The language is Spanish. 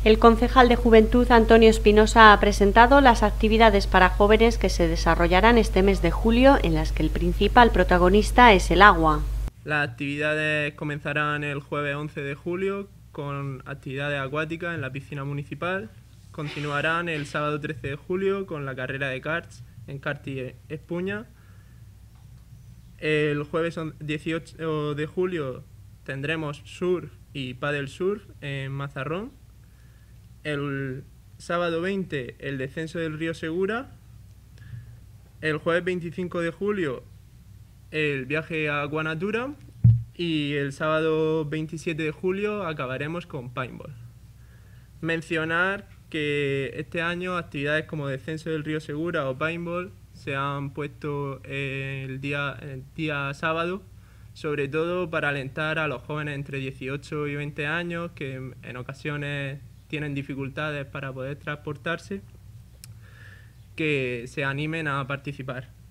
El concejal de Juventud, Antonio Espinosa, ha presentado las actividades para jóvenes que se desarrollarán este mes de julio, en las que el principal protagonista es el agua. Las actividades comenzarán el jueves 11 de julio con actividades acuáticas en la piscina municipal. Continuarán el sábado 13 de julio con la carrera de karts en Karting Espuña. El jueves 18 de julio tendremos surf y paddle surf en Mazarrón. El sábado 20 el descenso del río Segura. El jueves 25 de julio el viaje a Aquanatura y el sábado 27 de julio acabaremos con paintball. Mencionar que este año actividades como descenso del río Segura o paintball se han puesto el día sábado, sobre todo para alentar a los jóvenes entre 18 y 20 años que en ocasiones tienen dificultades para poder transportarse, que se animen a participar.